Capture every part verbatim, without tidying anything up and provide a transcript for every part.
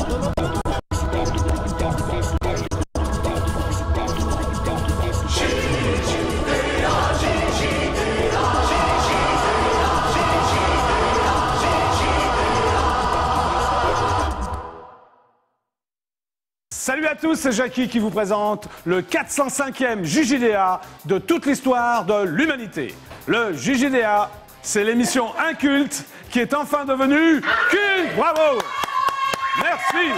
Salut à tous, c'est Jackie qui vous présente le quatre cent cinquième J J D A de toute l'histoire de l'humanité. Le J J D A, c'est l'émission inculte qui est enfin devenue culte. Bravo! Merci!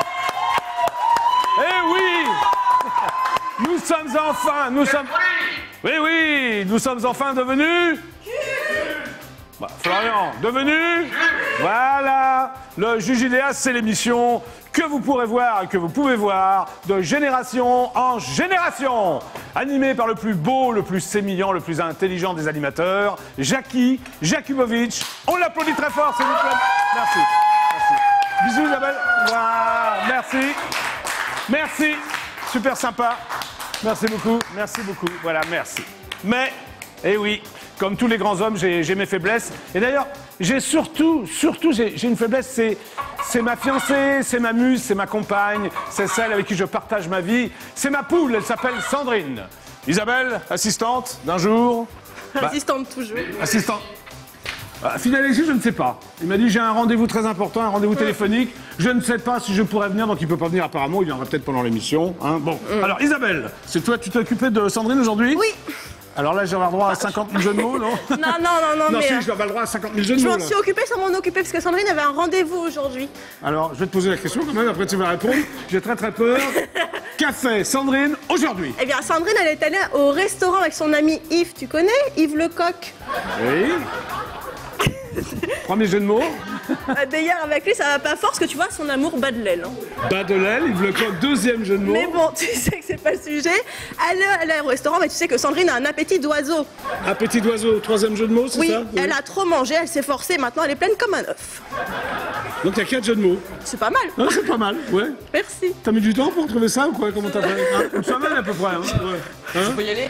Eh oui! Nous sommes enfin, nous sommes... Oui, oui, nous sommes enfin devenus... Bah, Florian, devenu... Voilà! Le J J D A, c'est l'émission que vous pourrez voir et que vous pouvez voir de génération en génération. Animé par le plus beau, le plus sémillant, le plus intelligent des animateurs, Jackie Jakubowicz. On l'applaudit très fort, s'il vous plaît. Merci. Merci. Bisous, Isabelle. Voilà. Merci. Merci. Super sympa. Merci beaucoup. Merci beaucoup. Voilà, merci. Mais, eh oui, comme tous les grands hommes, j'ai mes faiblesses. Et d'ailleurs, j'ai surtout, surtout, j'ai une faiblesse, c'est... C'est ma fiancée, c'est ma muse, c'est ma compagne, c'est celle avec qui je partage ma vie. C'est ma poule, elle s'appelle Sandrine. Isabelle, assistante d'un jour. Assistante bah, toujours. Assistante. Bah, finalisé, je ne sais pas. Il m'a dit j'ai un rendez-vous très important, un rendez-vous mmh. téléphonique. Je ne sais pas si je pourrais venir, donc il ne peut pas venir apparemment. Il viendra peut-être pendant l'émission. Hein. Bon, mmh. alors Isabelle, c'est toi, tu t'es occupée de Sandrine aujourd'hui? Oui. Alors là, je vais avoir droit à cinquante mille jeux de mots, non? Non, non, non, non, non mais... si, je dois avoir le droit à cinquante mille jeux de mots. Je m'en suis occupée sans m'en occuper, parce que Sandrine avait un rendez-vous aujourd'hui. Alors, je vais te poser la question quand même, après tu vas répondre. J'ai très très peur. Qu'a fait Sandrine aujourd'hui? Eh bien, Sandrine, elle est allée au restaurant avec son ami Yves, tu connais? Yves Lecoq. Oui. Premier jeu de mots. D'ailleurs, avec lui, ça va pas fort, parce que tu vois, son amour bat de l'aile. Hein. Bat de l'aile, Yves Lecoq, deuxième jeu de mots. Mais bon, tu sais que c'est pas le sujet. Elle est au restaurant, mais tu sais que Sandrine a un appétit d'oiseau. Appétit d'oiseau, troisième jeu de mots, c'est oui, ça? Oui, elle a trop mangé, elle s'est forcée, maintenant elle est pleine comme un œuf. Donc il y a quatre jeux de mots. C'est pas mal. Ah, c'est pas mal, ouais. Merci. T'as mis du temps pour trouver ça ou quoi? Comment t'as fait? Hein, une semaine à peu près. Hein, ouais. Hein, je peux y aller?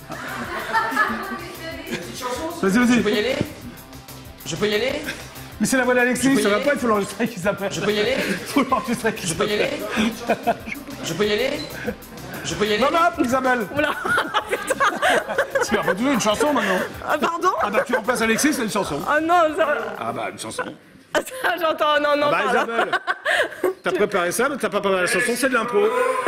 Vas-y, vas-y. Je peux y aller? Je peux y aller? Mais c'est la voix d'Alexis, ça va pas, il faut l'enregistrer qui s'appelle. Je peux y aller? Il faut l'enregistrer qui s'appelle. Je peux y aller? Je peux y aller? Je peux y aller? Non, non, Isabelle. Oula. Tu vas pas toujours une chanson maintenant. Ah, pardon? Ah bah tu remplaces Alexis, c'est une chanson. Oh non, ça... Ah bah une chanson. J'entends, non, non, ah bah non. Isabelle, t'as préparé ça, mais t'as pas préparé la chanson, c'est de l'impro.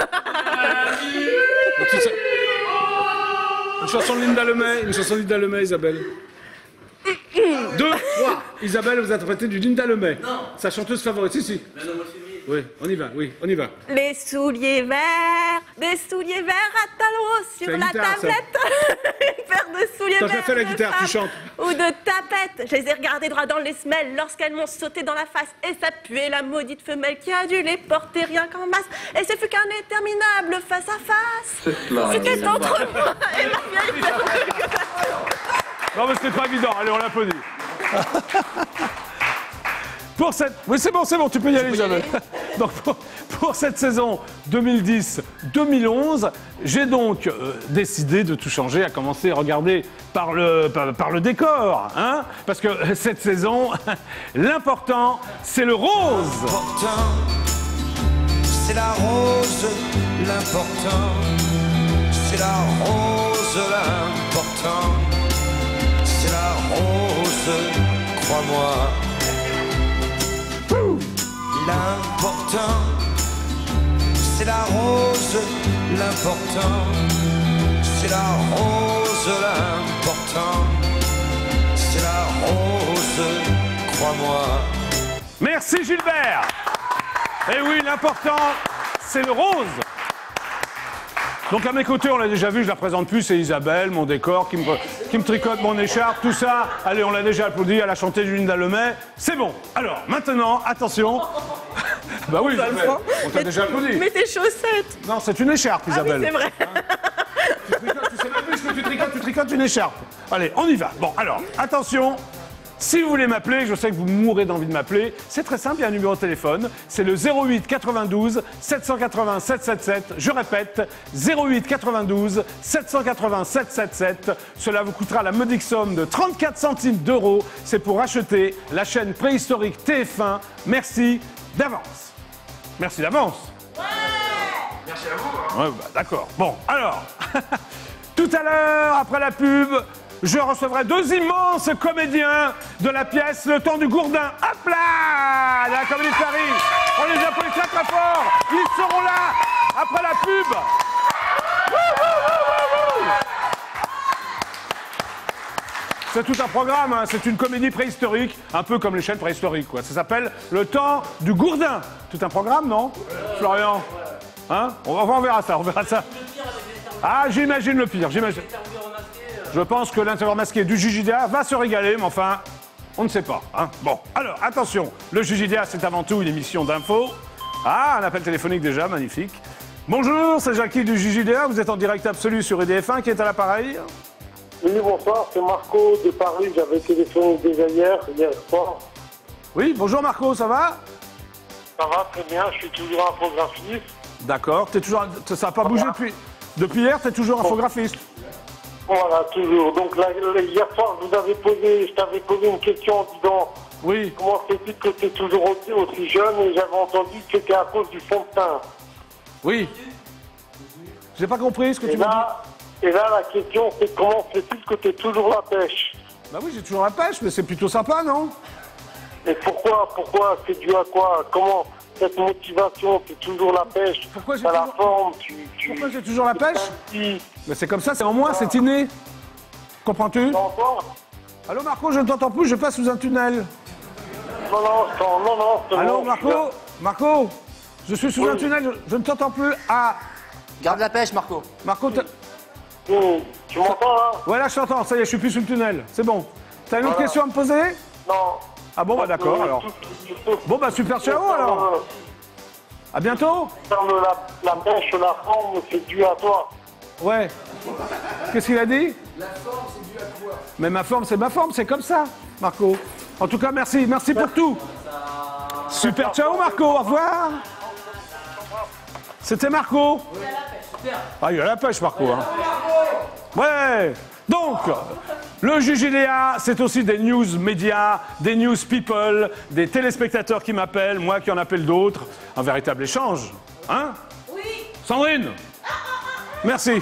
Une chanson de Linda Lemay, une chanson de Linda Lemay, Isabelle. Deux, trois. Isabelle, vous interprétez du Linda Lemay. Non. Sa chanteuse favorite, si, si. La nouvelle février. Oui, on y va, oui, on y va. Les souliers verts, des souliers verts à talons sur la, la guitare, tablette. Une paire de souliers verts. T'as fait la guitare, tu chantes. Ou de tapettes. Je les ai regardés droit dans les semelles lorsqu'elles m'ont sauté dans la face. Et ça puait la maudite femelle qui a dû les porter rien qu'en masse. Et ce fut qu'un interminable face à face. C'était entre moi et ma vieille femme. Non mais c'était pas évident, allez on l'applaudit. Pour cette... Oui c'est bon, c'est bon, tu peux y aller Isabelle. Donc pour, pour cette saison deux mille dix deux mille onze, j'ai donc euh, décidé de tout changer, à commencer à regarder par le, par, par le décor. Hein, parce que cette saison, l'important c'est le rose. L'important, c'est la rose, l'important, c'est la rose, l'important. C'est la rose, crois-moi. L'important, c'est la rose, l'important. C'est la rose, l'important. C'est la rose, crois-moi. Merci Gilbert. Eh oui, l'important, c'est le rose. Donc à mes côtés, on l'a déjà vu, je la présente plus, c'est Isabelle, mon décor, qui me, qui me tricote mon écharpe, tout ça. Allez, on l'a déjà applaudi, elle a chanté du Linda Lemay. C'est bon. Alors, maintenant, attention. Bah oui, Isabelle, on t'a déjà applaudi. Mais tes chaussettes. Non, c'est une écharpe, Isabelle. Ah oui, c'est vrai. Hein, tu tricotes, tu sais même plus ce que tu tricotes, tu tricotes une écharpe. Allez, on y va. Bon, alors, attention. Si vous voulez m'appeler, je sais que vous mourrez d'envie de m'appeler, c'est très simple, il y a un numéro de téléphone, c'est le zéro huit quatre-vingt-douze sept cent quatre-vingts sept cent soixante-dix-sept, je répète, zéro huit quatre-vingt-douze sept cent quatre-vingts sept cent soixante-dix-sept, cela vous coûtera la modique somme de trente-quatre centimes d'euros, c'est pour acheter la chaîne préhistorique T F un, merci d'avance. Merci d'avance. Ouais. Merci à vous. Hein. Ouais, bah, d'accord. Bon, alors, tout à l'heure, après la pub, je recevrai deux immenses comédiens de la pièce Le Temps du Gourdin. Hop là, de la Comédie de Paris. On les applaudit très très fort. Ils seront là après la pub. C'est tout un programme, hein. C'est une comédie préhistorique, un peu comme les chaînes préhistoriques, quoi. Ça s'appelle Le Temps du Gourdin. Tout un programme, non, Florian? Hein? on, va, on verra ça, on verra ça. Ah, j'imagine le pire, j'imagine. Je pense que l'intervieweur masqué du J J D A va se régaler, mais enfin, on ne sait pas. Hein. Bon, alors, attention, le J J D A, c'est avant tout une émission d'info. Ah, un appel téléphonique déjà, magnifique. Bonjour, c'est Jackie du J J D A, vous êtes en direct absolu sur I D F un, qui est à l'appareil? Oui, bonsoir, c'est Marco de Paris, j'avais téléphoné déjà hier, hier soir. Oui, bonjour Marco, ça va? Ça va très bien, je suis toujours infographiste. D'accord, t'es toujours, ça n'a pas bougé depuis, depuis hier, t'es toujours infographiste. Voilà, toujours. Donc là, hier soir, je vous avais posé, je t'avais posé une question en disant oui. Comment c'est-il que tu es toujours aussi, aussi jeune, et j'avais entendu que c'était à cause du fond de teint. Oui. J'ai pas compris ce que et tu m'as dit. Et là, la question, c'est comment fait-il que tu es toujours la pêche? Bah oui, j'ai toujours la pêche, mais c'est plutôt sympa, non? Et pourquoi, pourquoi, c'est dû à quoi? Comment cette motivation, c'est toujours la pêche? Pourquoi j'ai toujours... la forme, tu, tu... Pourquoi j'ai toujours la pêche? Petit... Mais c'est comme ça, c'est en moi, c'est inné. Comprends-tu? Allô Marco, je ne t'entends plus, je passe sous un tunnel. Non, non, non, non, non. Allô bon, Marco je... Marco, je suis sous oui. un tunnel, je, je ne t'entends plus. Ah. Garde la pêche, Marco. Marco, mmh. Tu m'entends là? Ouais, là je t'entends, ça y est, je suis plus sous le tunnel, c'est bon. T'as une voilà. autre question à me poser? Non. Ah bon, bah d'accord alors. Bon bah super, ciao alors. À bientôt. La, la pêche, la forme, c'est dû à toi. Ouais. Qu'est-ce qu'il a dit? La forme, c'est dû à toi. Mais ma forme, c'est ma forme, c'est comme ça, Marco. En tout cas, merci, merci pour tout. Super, ciao Marco, au revoir. C'était Marco. Ah, il y a la pêche, Marco. Hein. Ouais. Donc, le J J D A, c'est aussi des news médias, des news people, des téléspectateurs qui m'appellent, moi qui en appelle d'autres. Un véritable échange. Hein? Oui. Sandrine? Merci.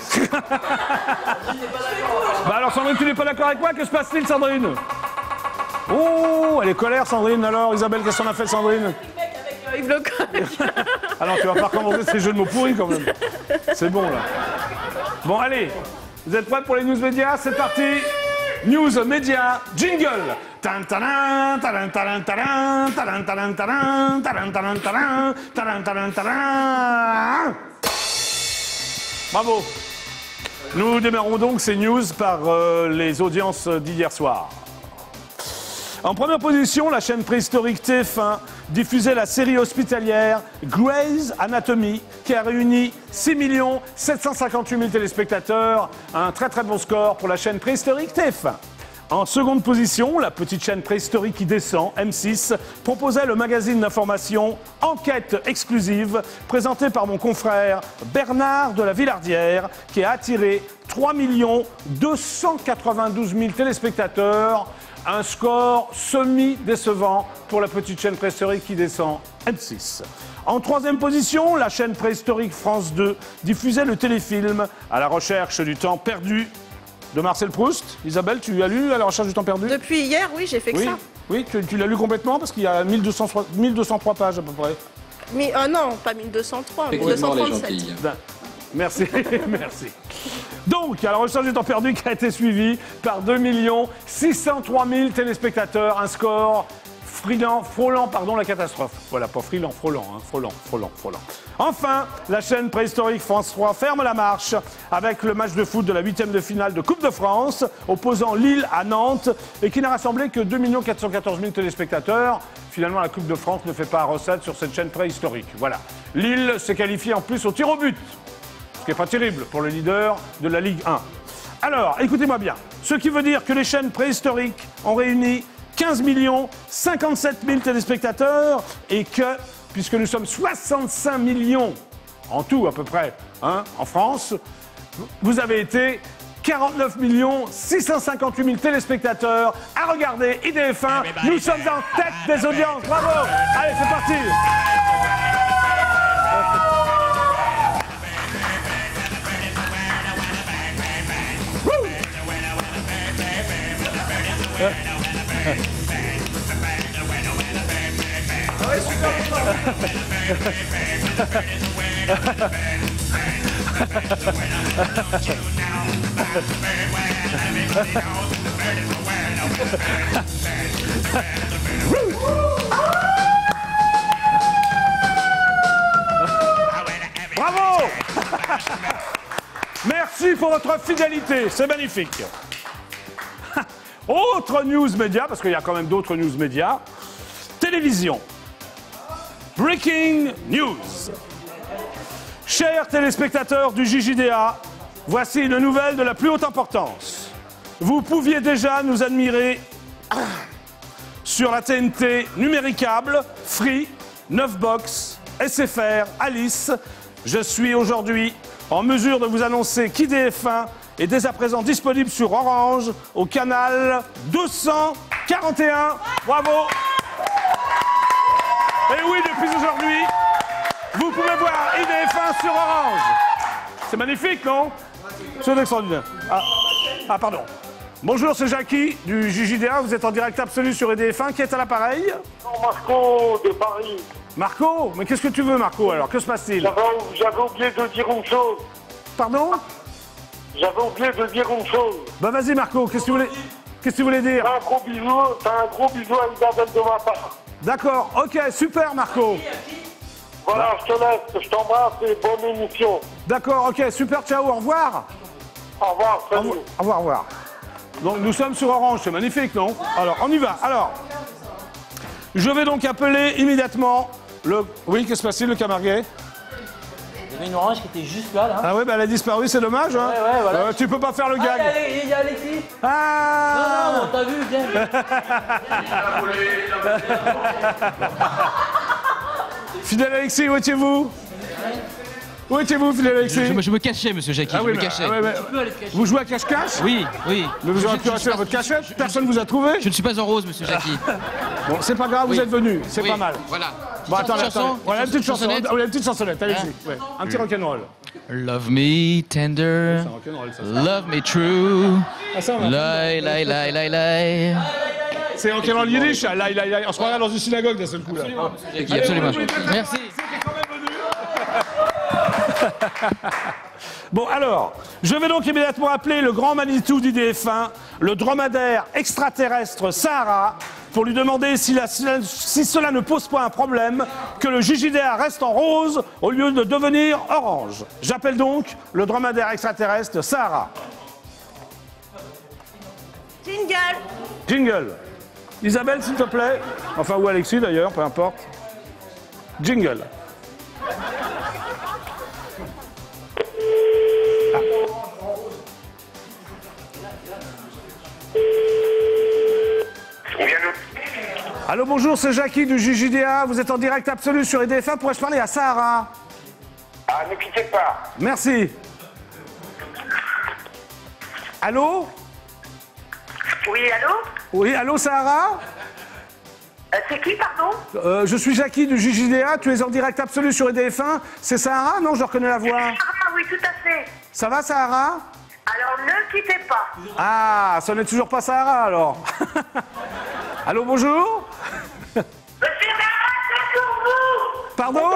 Bah alors, Sandrine, tu n'es pas d'accord avec moi? Que se passe-t-il, Sandrine? Oh, elle est colère, Sandrine. Alors, Isabelle, qu'est-ce qu'on a fait, Sandrine? Yves Le Coq. Alors, tu vas pas recommencer ces jeux de mots pourris, quand même. C'est bon, là. Bon, allez. Vous êtes prêts pour les news médias? C'est parti. News médias, jingle. Bravo. Nous démarrons donc ces news par euh, les audiences d'hier soir. En première position, la chaîne préhistorique T F un diffusait la série hospitalière Grey's Anatomy, qui a réuni six millions sept cent cinquante-huit mille téléspectateurs. Un très très bon score pour la chaîne préhistorique T F un. En seconde position, la petite chaîne préhistorique qui descend, M six, proposait le magazine d'information Enquête exclusive, présenté par mon confrère Bernard de la Villardière, qui a attiré trois millions deux cent quatre-vingt-douze mille téléspectateurs. Un score semi-décevant pour la petite chaîne préhistorique qui descend, M six. En troisième position, la chaîne préhistorique France deux diffusait le téléfilm À la recherche du temps perdu de Marcel Proust. Isabelle, tu as lu À la recherche du temps perdu? Depuis hier, oui, j'ai fait que oui. ça. Oui, tu, tu l'as lu complètement parce qu'il y a mille deux cent trois pages à peu près. Mais oh non, pas mille deux cent trois, mille deux cent trente-sept. Ben, merci, merci. Donc, à la recherche du temps perdu qui a été suivi par deux millions six cent trois mille téléspectateurs, un score frilant, frôlant, pardon, la catastrophe. Voilà, pas frilant, frôlant, hein, frôlant, frôlant, frôlant. Enfin, la chaîne préhistorique France trois ferme la marche avec le match de foot de la huitième de finale de Coupe de France, opposant Lille à Nantes, et qui n'a rassemblé que deux millions quatre cent quatorze mille téléspectateurs. Finalement, la Coupe de France ne fait pas recette sur cette chaîne préhistorique. Voilà. Lille s'est qualifiée en plus au tir au but. Ce qui n'est pas terrible pour le leader de la Ligue un. Alors, écoutez-moi bien. Ce qui veut dire que les chaînes préhistoriques ont réuni quinze millions cinquante-sept mille téléspectateurs et que, puisque nous sommes soixante-cinq millions en tout à peu près, hein, en France, vous avez été quarante-neuf millions six cent cinquante-huit mille téléspectateurs à regarder I D F un. Nous sommes en tête des audiences. Bravo. Allez, c'est parti. Bravo. Merci pour votre fidélité, c'est magnifique. Autre news média, parce qu'il y a quand même d'autres news médias. Télévision. Breaking news. Chers téléspectateurs du J J D A, voici une nouvelle de la plus haute importance. Vous pouviez déjà nous admirer sur la T N T numéricable, Free, neuf box, S F R, Alice. Je suis aujourd'hui en mesure de vous annoncer qu'I D F un est dès à présent disponible sur Orange au canal deux cent quarante et un. Bravo! Et oui, depuis aujourd'hui, vous pouvez voir I D F un sur Orange. C'est magnifique, non? C'est extraordinaire. Ah. ah, pardon. Bonjour, c'est Jackie du J J D A. Vous êtes en direct absolu sur I D F un. Qui est à l'appareil? Non, Marco de Paris. Marco? Mais qu'est-ce que tu veux, Marco, alors? Que se passe-t-il? J'avais oublié de dire une chose. Pardon? J'avais oublié de dire une chose. Bah vas-y, Marco, qu'est-ce que tu voulais, qu'est-ce que tu voulais dire? T'as un gros bisou, t'as un gros bisou à Isabelle de ma part. D'accord, ok, super, Marco. Voilà, je te laisse, je t'embrasse et bonne émission. D'accord, ok, super, ciao, au revoir. Au revoir, Au salut. revoir, au revoir, au revoir. Donc nous sommes sur Orange, c'est magnifique, non? Alors, on y va. Alors, je vais donc appeler immédiatement le... Oui, qu'est-ce qui se passe-t-il, le Camarguais? Il y avait une orange qui était juste là, là. Ah ouais, bah elle a disparu, c'est dommage, hein? Ouais, ouais, voilà. Euh, tu peux pas faire le Ah, gag. il y a- il y a Alexis. Ah Non, non, t'as vu, viens. Fidèle Alexis, où étiez-vous? Où étiez-vous, Fidèle Alexis? Je, me- je me cachais, monsieur Jackie, Ah je oui, me mais- cachais. ah ouais, mais- Tu peux aller te cacher. Vous jouez à cache-cache? Oui, oui. Mais vous aurez Je- pu je- rester dans je- votre je- cachette? Personne vous a trouvé? Je ne suis pas en rose, monsieur Jackie. Bon, c'est pas grave, vous Oui. êtes venu, c'est Oui, pas mal. Voilà. Bon, attendez, Chanson, attendez. Voilà, une petite chanson. chansonnette. Voilà, une petite chansonnette, allez-y. Hein? Ouais. Un petit rock'n'roll. Love me tender, Rock'n'roll, ça. love me true, Ah, ça, on va- lie, lie, lie, lie, lie. C'est rock'n'roll yiddish, là, là, là, là. On se croirait dans une synagogue d'un seul coup, là. Jackie, absolument. Merci. Bon, alors, je vais donc immédiatement appeler le grand Manitou d'I D F un, le dromadaire extraterrestre Sahara, pour lui demander si, la- si cela ne pose pas un problème que le J J D A reste en rose au lieu de devenir orange. J'appelle donc le dromadaire extraterrestre Sahara. Jingle. Jingle. Isabelle, s'il te plaît. Enfin, ou Alexis d'ailleurs, peu importe. Jingle. Allô, bonjour, c'est Jackie du J J D A. Vous êtes en direct absolu sur I D F un. Pourrais-je parler à Sahara? Ah, ne quittez pas. Merci. Allô? Oui, allô? Oui, allô, Sahara? Euh, C'est qui, pardon? Euh, je suis Jackie du J J D A. Tu es en direct absolu sur I D F un. C'est Sahara? Non, je reconnais la voix. Ah oui, tout à fait. Ça va, Sahara? Alors, ne quittez pas. Ah, ce n'est toujours pas Sahara, alors. Allô, bonjour? Monsieur Barra, c'est pour vous. Pardon?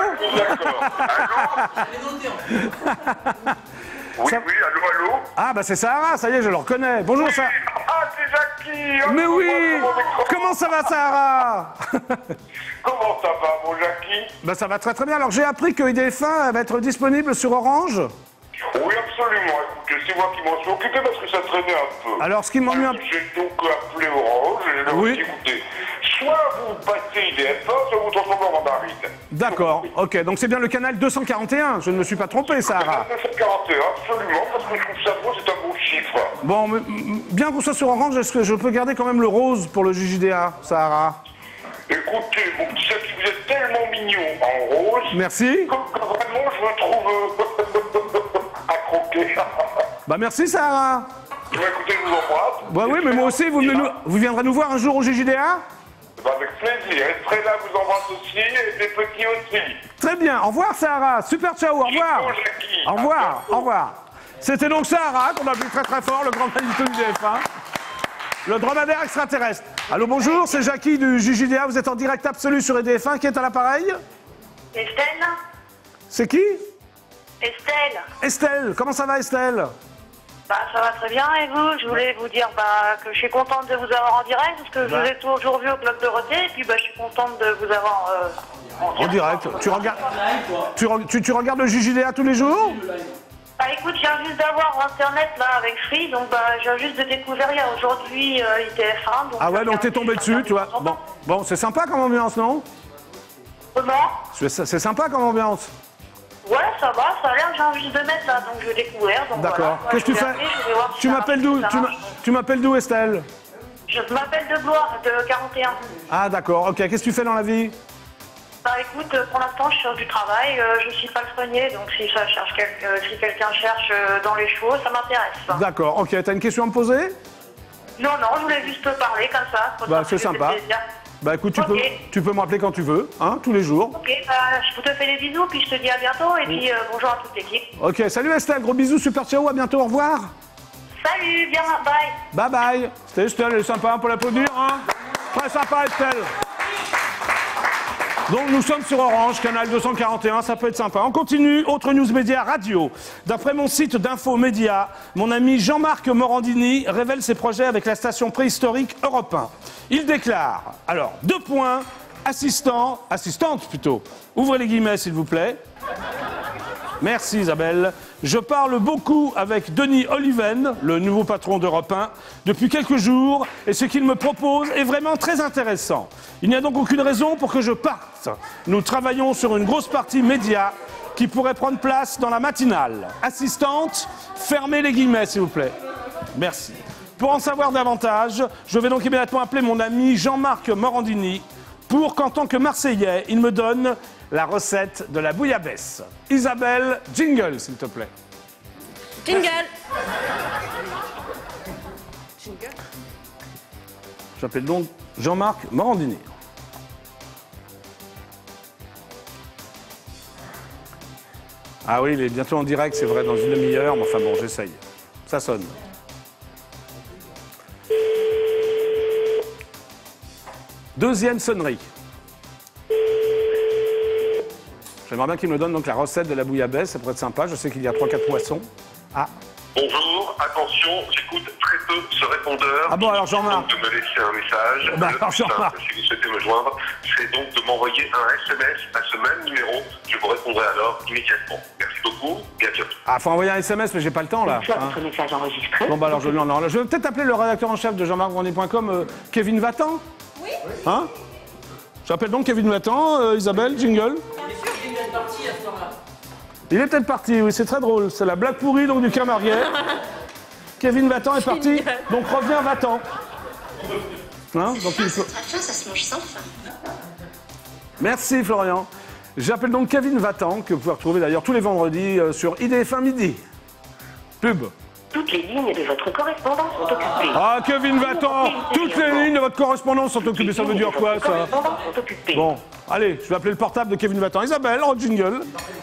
Oui, Ça- oui, allô, allô? Ah, bah c'est Sahara, ça y est, je le reconnais. Bonjour, Sahara. Ah, c'est Jackie. Oh, Mais comment- oui! comment- comment- Comment ça va, Sahara? Comment ça va, mon Jackie? Bah ça va très très bien. Alors j'ai appris que I D F un va être disponible sur Orange. Oui, absolument. Écoutez, c'est moi qui m'en suis occupé parce que ça traînait un peu. Alors ce qui m'ennuie un peu... J'ai donc appelé Orange et je leur ai Oui. dit, écoutez, soit vous passez I D F un, soit vous transformez en mandarine. D'accord, ok. Donc c'est bien le canal deux cent quarante et un. Je ne me suis pas trompé, Sahara. neuf cent quarante et un, absolument, parce que je trouve ça beau, c'est un beau chiffre. Bon, mais, m- bien qu'on soit sur Orange, est-ce que je peux garder quand même le rose pour le J J D A, Sahara? Écoutez, mon petit Jackie, vous êtes tellement mignon en rose. Merci. Que, que vraiment, je me trouve euh, à croquer. Bah merci, Sahara. Bah, écoutez, je vous embrasse. Bah oui, mais moi aussi, vous, venez nous- vous viendrez nous voir un jour au J J D A? Bah, avec plaisir. Estrella vous embrasse aussi, et les petits aussi. Très bien. Au revoir, Sahara. Super, ciao, au revoir. Ciao, Jackie. Au À revoir, bientôt. au revoir. C'était donc Sahara, qu'on a vu très très fort, le grand Manitou du D F un. Le dromadaire extraterrestre. Allô, bonjour, c'est Jackie du J J D A. Vous êtes en direct absolu sur I D F un. Qui est à l'appareil? Estelle? C'est qui? Estelle? Estelle. Comment ça va, Estelle? Bah, ça va très bien, et vous? Je voulais vous dire bah, que je suis contente de vous avoir en direct, parce que je Bah. vous ai toujours vu au Club Dorothée, et puis bah, je suis contente de vous avoir euh, en En direct. direct. Tu regardes, tu, re- tu, tu regardes le J J D A tous les jours? Bah écoute, je viens juste d'avoir Internet là avec Free, donc bah, je viens juste de découvrir il y a aujourd'hui euh, I T F un. Donc, Ah ouais, je donc t'es regarde- tombé dessus, tu vois. Bon, bon c'est sympa comme ambiance, non? Comment? C'est c'est sympa comme ambiance. Ouais, ça va, ça a l'air, j'ai envie de mettre là, donc je vais découvrir. donc D'accord. voilà. Moi, Qu'est-ce que je tu vais fais? appeler, je vais voir si Tu ça m'appelles marche, d'où? ça Tu m'a- marche. tu m'appelles d'où, Estelle? Je m'appelle de Blois, de quarante et un. Ah d'accord, ok. Qu'est-ce que tu fais dans la vie? Bah écoute, euh, pour l'instant, je cherche du travail, euh, je suis pas le soigné, donc si ça cherche quel- euh, si quelqu'un cherche euh, dans les chevaux, ça m'intéresse. D'accord, ok. T'as une question à me poser? Non, non, je voulais juste te parler comme ça. pour te Bah dire c'est que ça sympa. fait plaisir. Bah écoute, tu Ok. peux, tu peux me rappeler quand tu veux, hein, tous les jours. Ok, bah, je te fais des bisous, puis je te dis à bientôt, et puis euh, bonjour à toute l'équipe. Ok, salut Estelle, gros bisous, super ciao, à bientôt, au revoir. Salut, bien, bye. Bye bye. C'était Estelle, elle est sympa pour l'applaudir, hein. Très sympa Estelle. Donc nous sommes sur Orange, canal deux cent quarante et un, ça peut être sympa. On continue, autre news média radio. D'après mon site d'info média, mon ami Jean-Marc Morandini révèle ses projets avec la station préhistorique Europe un. Il déclare, alors, deux points, assistant, assistante plutôt, ouvrez les guillemets s'il vous plaît. Merci Isabelle. Je parle beaucoup avec Denis Oliven, le nouveau patron d'Europe un, depuis quelques jours, et ce qu'il me propose est vraiment très intéressant. Il n'y a donc aucune raison pour que je parte. Nous travaillons sur une grosse partie média qui pourrait prendre place dans la matinale. Assistante, fermez les guillemets s'il vous plaît. Merci. Pour en savoir davantage, je vais donc immédiatement appeler mon ami Jean-Marc Morandini pour qu'en tant que Marseillais, il me donne la recette de la bouillabaisse. Isabelle, jingle, s'il te plaît. Jingle. J'appelle donc Jean-Marc Morandini. Ah oui, il est bientôt en direct, c'est vrai, dans une demi-heure, mais enfin bon, j'essaye. Ça sonne. Deuxième sonnerie. J'aimerais bien qu'il me donne donc la recette de la bouillabaisse, ça pourrait être sympa. Je sais qu'il y a trois quatre poissons. Ah, Bonjour, attention, j'écoute très peu ce répondeur. Ah bon, alors, Jean-Marc. Donc de me laisser un message. Bah, Le alors, plus simple, Jean-Marc. si vous souhaitez me joindre, c'est donc de m'envoyer un S M S à ce même numéro. Je vous répondrai alors immédiatement. Merci beaucoup et à bientôt. ah, faut envoyer un S M S, mais j'ai pas le temps là. Soit hein. votre message enregistré. Bon bah alors je lui en envoie. Je vais peut-être appeler le rédacteur en chef de Jean-Marc Morandini point com, euh, Kevin Vatan. Oui. Hein? J'appelle donc Kevin Vatan, euh, Isabelle, jingle. Il est peut-être parti, oui, c'est très drôle. C'est la blague pourrie donc du Camarguais. Kevin Vatan est parti, donc reviens Vatan. Hein? Donc il faut... Ça se mange sans fin. Merci Florian. J'appelle donc Kevin Vatan, que vous pouvez retrouver d'ailleurs tous les vendredis euh, sur I D F un midi. Pub. Toutes les lignes de votre correspondance sont occupées. Ah Kevin Vatan, toutes les lignes de votre correspondance sont occupées, ça veut dire quoi ça? Correspondances sont occupées. Bon, allez, je vais appeler le portable de Kevin Vatan. Isabelle, en jingle.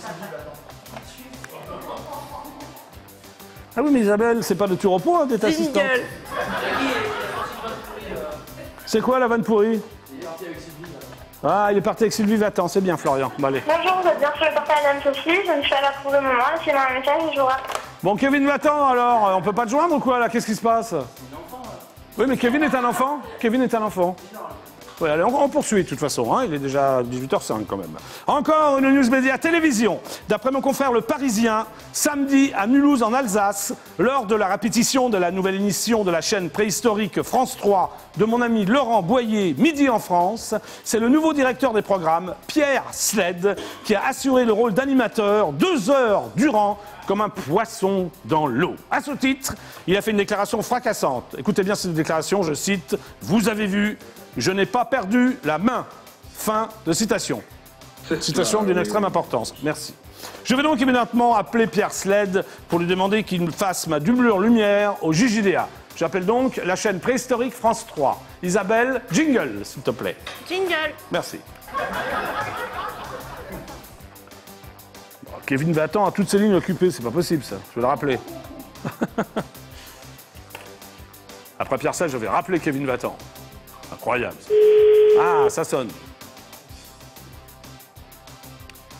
Ah oui, mais Isabelle, c'est pas de tu repos, hein, t'es assistante. Jingle. C'est quoi la vanne pourrie? Ah, il est parti avec Sylvie Vatan, c'est bien Florian. Bon, allez. Bonjour, vous êtes bien sur le portail d'Anne-Sophie. Je ne suis pas là pour le moment. Laissez-moi un message et je vous rappelle. Bon, Kevin Vatan, alors, euh, on peut pas te joindre ou quoi là? Qu'est-ce qui se passe? Oui, mais Kevin est un enfant. Kevin est un enfant. Ouais, allez, on, on poursuit de toute façon, hein, il est déjà dix-huit heures cinq quand même. Encore une news média télévision. D'après mon confrère Le Parisien, samedi à Mulhouse en Alsace, lors de la répétition de la nouvelle émission de la chaîne préhistorique France trois de mon ami Laurent Boyer, Midi en France, c'est le nouveau directeur des programmes, Pierre Sled, qui a assuré le rôle d'animateur deux heures durant comme un poisson dans l'eau. À ce titre, il a fait une déclaration fracassante. Écoutez bien cette déclaration, je cite, « Vous avez vu, je n'ai pas perdu la main. » Fin de citation. Citation d'une extrême importance. Merci. Je vais donc immédiatement appeler Pierre Sled pour lui demander qu'il me fasse ma doublure lumière au J J D A. J'appelle donc la chaîne préhistorique France trois. Isabelle, jingle, s'il te plaît. Jingle. Merci. Kevin Vatan a toutes ses lignes occupées, c'est pas possible ça, je vais le rappeler. Après Pierre Sled, je vais rappeler Kevin Vatan. Incroyable. Ah, ça sonne.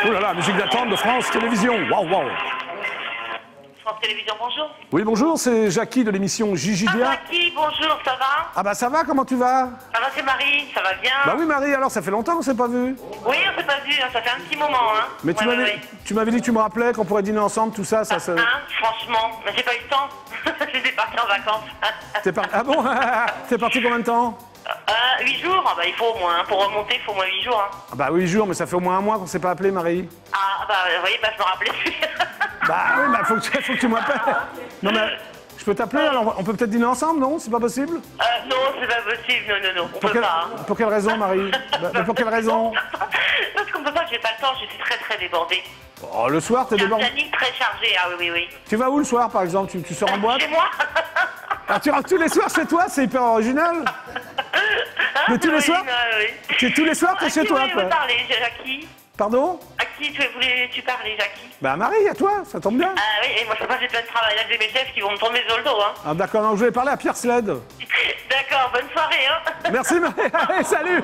Oh là là, musique d'attente de France Télévisions. Waouh, waouh. France Télévisions, bonjour. Oui, bonjour, c'est Jackie de l'émission J J D A. Ah, Jackie, bonjour, ça va? Ah bah ça va, comment tu vas? Ça va, c'est Marie, ça va bien? Bah oui Marie, alors ça fait longtemps qu'on s'est pas vu. Oui, on s'est pas vu, hein, ça fait un petit moment, hein. Mais tu Ouais, m'avais ouais, ouais. tu m'avais dit que tu me rappelais qu'on pourrait dîner ensemble, tout ça, ça... ça... Hein, franchement, mais j'ai pas eu le temps. J'étais partie en vacances. T'es par... Ah bon? T'es parti combien de temps? Euh, huit jours? Ah bah il faut au moins, hein. Pour remonter, il faut au moins huit jours, hein. Ah bah huit jours, mais ça fait au moins un mois qu'on s'est pas appelé Marie. Ah bah vous voyez, bah je me rappelais plus. Bah oui, bah faut que tu, faut que tu m'appelles. Non mais je peux t'appeler alors, on peut peut-être dîner ensemble, non? C'est pas possible? Euh, non, c'est pas possible, non, non, non, on Pour, peut quelle... pas. Hein. pour quelle raison Marie? bah, bah, Pour quelle raison? Parce qu'on peut pas, j'ai pas le temps, je suis très très débordée. Oh, le soir, t'es J'ai un débordé. planning très chargé, ah oui, oui, oui. Tu vas où le soir par exemple? Tu, tu sors en boîte? Chez moi. Ah, tu rentres tous les soirs chez toi? C'est hyper original. Mais tous les oui, soirs? non, oui. Tu, tous les soirs t'es À chez qui toi voulez-vous quoi. parler, Jackie? Pardon? À qui tu voulais-tu parler, Jackie? Bah Marie, à toi, ça tombe bien. Ah oui, et moi je peux pas, j'ai plein de travail, là j'ai mes chefs qui vont me tomber sur le dos, hein. Ah d'accord, donc je voulais parler à Pierre Sled. D'accord, bonne soirée, hein. Merci Marie, allez, salut.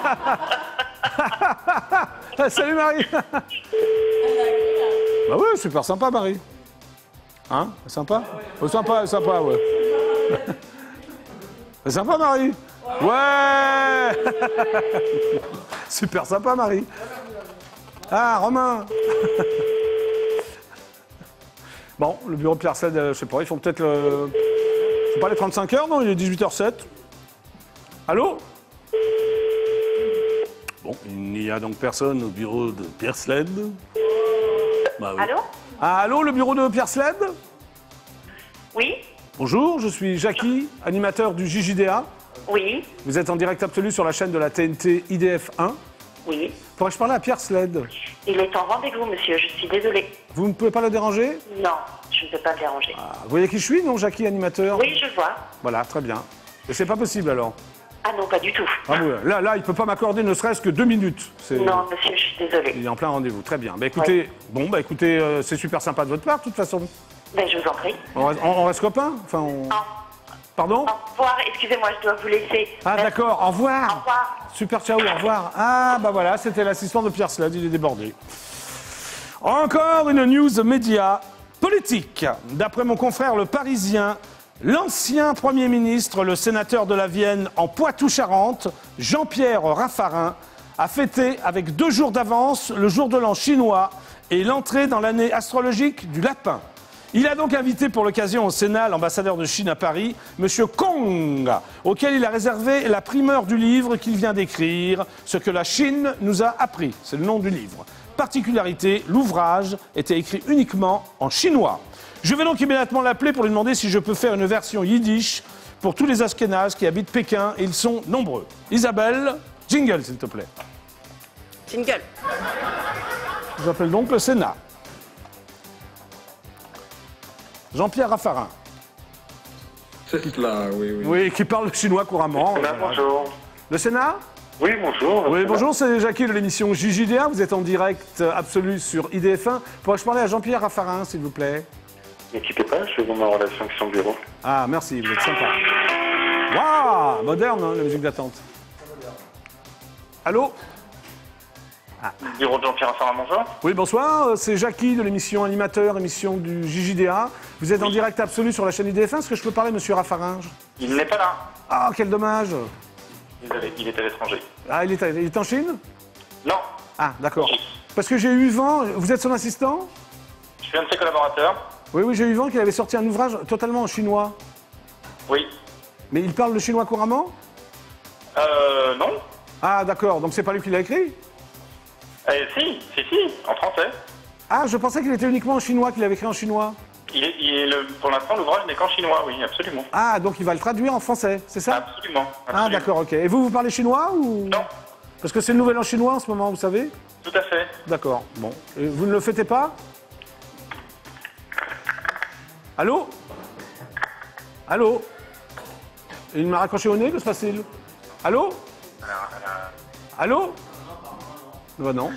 Salut Marie. Bah oui, super sympa Marie. Hein? Sympa? Oh, sympa, sympa, ouais. C'est sympa Marie? Ouais. Super sympa Marie. Ah, Romain. Bon, le bureau de Pierre Sled, je sais pas, ils font peut-être le... Faut pas les trente-cinq heures, non? Il est dix-huit heures zéro sept. Allô? Bon, il n'y a donc personne au bureau de Pierre Sled. Bah oui. Allô? Ah, allô, le bureau de Pierre Sled? Oui? Bonjour, je suis Jackie, animateur du J J D A. Oui? Vous êtes en direct absolu sur la chaîne de la T N T I D F un. Oui? Pourrais-je parler à Pierre Sled? Il est en rendez-vous, monsieur, je suis désolée. Vous ne pouvez pas le déranger? Non, je ne peux pas le déranger. Ah, vous voyez qui je suis, non, Jackie, animateur? Oui, je vois. Voilà, très bien. Et c'est pas possible alors? Ah non, pas du tout. Ah oui, là, là, il peut pas m'accorder ne serait-ce que deux minutes. C'est- Non, monsieur, je suis désolée. Il est en plein rendez-vous, très bien. Bah écoutez, bon, bah écoutez, euh, c'est super sympa de votre part, de toute façon. Ben, je vous en prie. On reste, on- on reste copains? Enfin, on... Au, Pardon? au revoir, excusez-moi, je dois vous laisser. Ah Merci. d'accord, au revoir. Au revoir. Super, ciao, au revoir. Ah bah voilà, c'était l'assistant de Pierre Sled, il est débordé. Encore une news média politique. D'après mon confrère Le Parisien, l'ancien Premier ministre, le sénateur de la Vienne en Poitou-Charentes, Jean-Pierre Raffarin, a fêté avec deux jours d'avance le jour de l'an chinois et l'entrée dans l'année astrologique du lapin. Il a donc invité pour l'occasion au Sénat l'ambassadeur de Chine à Paris, M. Kong, auquel il a réservé la primeur du livre qu'il vient d'écrire, Ce que la Chine nous a appris. C'est le nom du livre. Particularité, l'ouvrage était écrit uniquement en chinois. Je vais donc immédiatement l'appeler pour lui demander si je peux faire une version yiddish pour tous les Ashkénazes qui habitent Pékin, et ils sont nombreux. Isabelle, jingle s'il te plaît. Jingle. J'appelle donc le Sénat. Jean-Pierre Raffarin. C'est cela, oui, oui. Oui, qui parle chinois couramment. Là, Voilà. bonjour. Le Sénat? Oui, bonjour. Oui, bonjour, c'est Jackie de l'émission J J D A. Vous êtes en direct absolu sur I D F un. Pourrais-je parler à Jean-Pierre Raffarin, s'il vous plaît? Ne quittez pas, je vais vous mettre en relation avec son bureau. Ah, merci, vous êtes sympa. Waouh, moderne, hein, la musique d'attente. Allô? Bureau de Jean-Pierre Raffarin, bonjour. Oui, bonsoir, c'est Jackie de l'émission Animateur, émission du J J D A. Vous êtes en direct absolu sur la chaîne I D F un. Est-ce que je peux parler à Monsieur Raffarin? Il n'est pas là. Ah, quel dommage. Désolé, il est à l'étranger. Ah, il est, il est en Chine? Non, Ah, d'accord. Parce que j'ai eu vent, vous êtes son assistant? je suis un de ses collaborateurs. Oui, oui, j'ai eu vent qu'il avait sorti un ouvrage totalement en chinois. Oui. Mais il parle le chinois couramment? Euh, non. Ah, d'accord, donc c'est pas lui qui l'a écrit? Eh, si, si, si, en français. Ah, je pensais qu'il était uniquement en chinois, qu'il avait écrit en chinois. Il est, il est le, pour l'instant, l'ouvrage n'est qu'en chinois, oui, absolument. Ah, donc il va le traduire en français, c'est ça? Absolument. Ah, absolument. d'accord, ok. Et vous, vous parlez chinois ou? Non, Parce que c'est le nouvel an chinois en ce moment, vous savez? tout à fait. D'accord, bon. Et vous ne le fêtez pas? Allô? Allô? Il m'a raccroché au nez, que se passe-t-il? Allô? Allô? Bah non.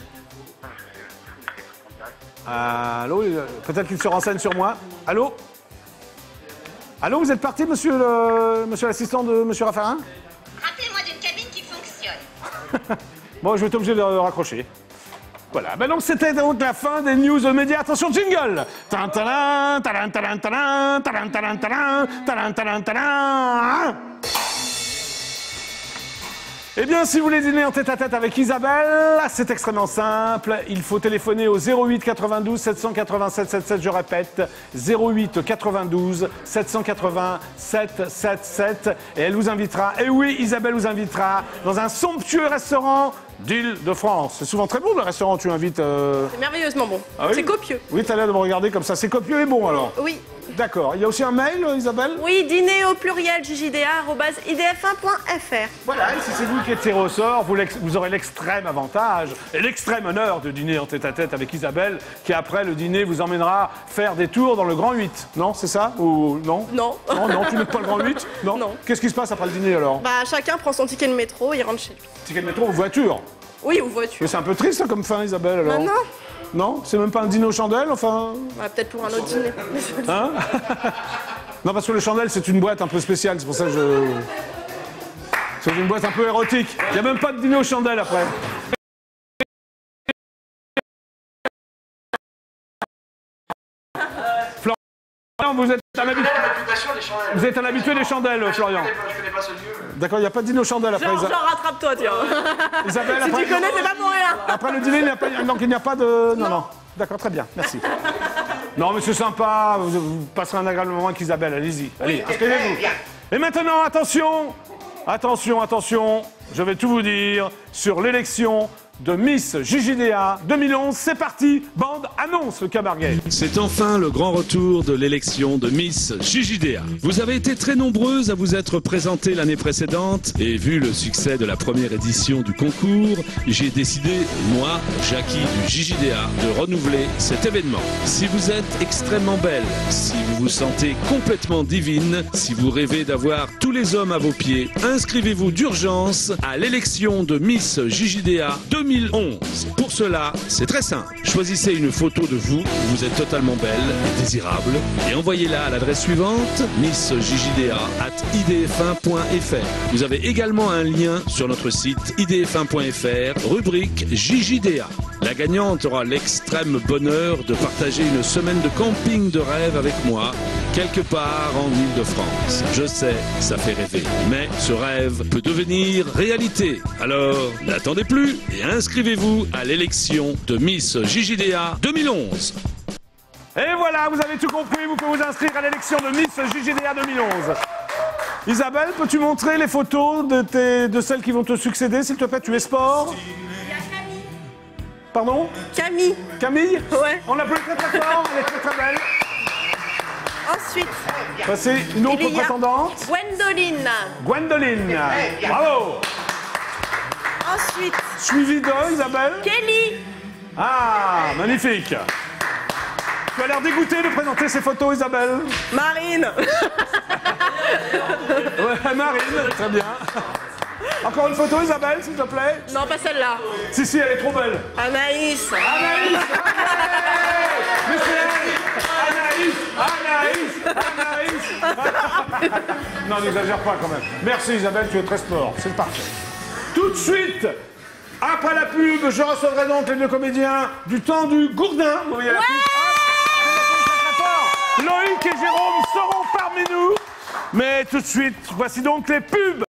Allô? il- Peut-être qu'il se renseigne sur moi. Allô? Allô, vous êtes parti, monsieur le... monsieur l'assistant de monsieur Raffarin? Rappelez-moi d'une cabine qui fonctionne. Bon, je vais être obligé de raccrocher. Voilà, ben donc c'était donc la fin des news médias. Attention, jingle. Talan, talan, talan, talan, talan, talan, talan, talan, talan, talan, talan. Eh bien, si vous voulez dîner en tête-à-tête avec Isabelle, c'est extrêmement simple. Il faut téléphoner au zéro huit quatre-vingt-douze sept cent quatre-vingt-sept soixante-dix-sept, je répète, zéro huit quatre-vingt-douze sept cent quatre-vingt-sept soixante-dix-sept. Et elle vous invitera, et oui, Isabelle vous invitera dans un somptueux restaurant d'Île-de-France. C'est souvent très bon, le restaurant, tu invites... Euh... C'est merveilleusement bon. Ah oui C'est copieux. Oui, t'as l'air de me regarder comme ça. C'est copieux et bon, alors? Oui. D'accord. Il y a aussi un mail, Isabelle? Oui, dîner au pluriel, j j d a arobase i d f un point f r. Voilà, et si c'est vous qui êtes tiré au sort, vous, vous aurez l'extrême avantage et l'extrême honneur de dîner en tête-à-tête avec Isabelle, qui après le dîner vous emmènera faire des tours dans le Grand huit. Non, c'est ça? Ou non? Non. Non, non, tu n'es pas le Grand huit? Non. Non. Qu'est-ce qui se passe après le dîner, alors? Bah, chacun prend son ticket de métro, il rentre chez lui. Ticket de métro ou voiture? Oui, ou voiture. Mais c'est un peu triste, ça, comme fin, Isabelle, alors? Bah non. Non? C'est même pas un dîner aux chandelles, enfin? Bah, peut-être pour un autre dîner. Hein? Non, parce que le chandelle, c'est une boîte un peu spéciale, c'est pour ça que je... C'est une boîte un peu érotique. Il n'y a même pas de dîner aux chandelles, après. Florian, vous êtes un habitué... Vous êtes un habitué des chandelles, Florian. Je connais pas ce lieu. D'accord, il n'y a pas de dîner aux chandelles après. Genre, genre, rattrape-toi, tiens. Isabelle, Si après... tu connais, c'est pas pour rien. Après le dîner, il n'y a pas... Donc il n'y a pas de... Non, non. non. D'accord, très bien, merci. Non, mais c'est sympa, vous, vous passerez un agréable moment avec Isabelle, allez-y. Allez, oui, inscrivez-vous. Et maintenant, attention, attention, attention, je vais tout vous dire sur l'élection de Miss J J D A deux mille onze. C'est parti, bande, annonce le cabarguet. C'est enfin le grand retour de l'élection de Miss J J D A. Vous avez été très nombreuses à vous être présentées l'année précédente et vu le succès de la première édition du concours, j'ai décidé, moi, Jackie du J J D A, de renouveler cet événement. Si vous êtes extrêmement belle, si vous vous sentez complètement divine, si vous rêvez d'avoir tous les hommes à vos pieds, inscrivez-vous d'urgence à l'élection de Miss J J D A deux mille onze. Pour cela, c'est très simple. Choisissez une photo de vous où vous êtes totalement belle et désirable et envoyez-la à l'adresse suivante miss j j d a arobase i d f un point f r. Vous avez également un lien sur notre site i d f un point f r, rubrique J J D A. La gagnante aura l'extrême bonheur de partager une semaine de camping de rêve avec moi, quelque part en Île-de-France. Je sais, ça fait rêver, mais ce rêve peut devenir réalité. Alors, n'attendez plus et inscrivez-vous à l'élection de Miss J J D A deux mille onze. Et voilà, vous avez tout compris, vous pouvez vous inscrire à l'élection de Miss J J D A deux mille onze. Isabelle, peux-tu montrer les photos de, tes, de celles qui vont te succéder, s'il te plaît? Tu es sport? Pardon? Camille. Camille? Ouais. On l'applaudit très très fort, elle est très très belle. Ensuite, Passez une autre il y a prétendante. Gwendoline. Gwendoline. Bravo. Ensuite, Suivi de Isabelle. Kelly. Ah, magnifique. Tu as l'air dégoûtée de présenter ces photos, Isabelle. Marine. Ouais, Marine, très bien. Encore une photo, Isabelle, s'il te plaît? Non, pas celle-là. Si, si, elle est trop belle. Anaïs. Anaïs. Mais c'est elle. Anaïs, Anaïs, Anaïs. Non, n'exagère pas quand même. Merci, Isabelle, tu es très sport. C'est parfait. Tout de suite, après la pub, je recevrai donc les deux comédiens du temps du Gourdin. Vous voyez la pub? Loïc et Jérôme seront parmi nous. Mais tout de suite, voici donc les pubs.